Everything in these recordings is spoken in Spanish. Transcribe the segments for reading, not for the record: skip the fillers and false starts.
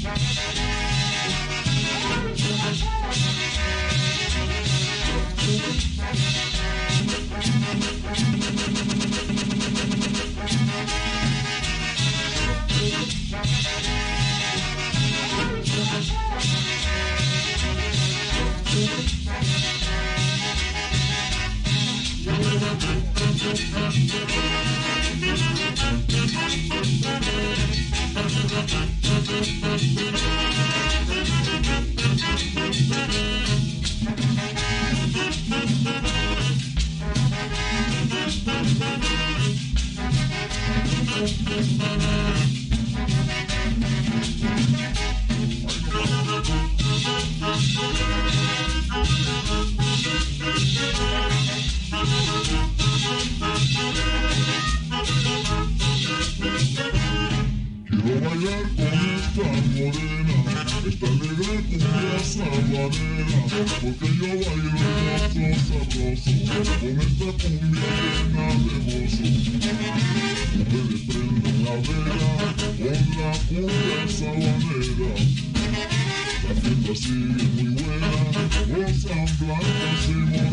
Quiero bailar con esta morena, esta alegre cumbia sabanera, porque yo bailo hermoso, sabroso, con esta cumbia llena de gozo. Ustedes prenden la vela con la cumbia sabanera, la fiesta sigue muy buena, gozan blancas y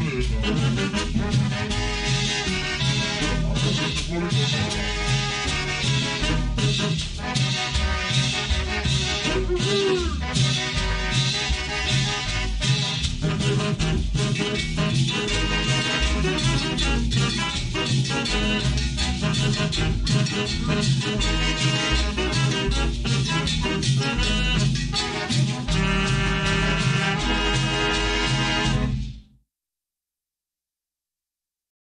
morenas.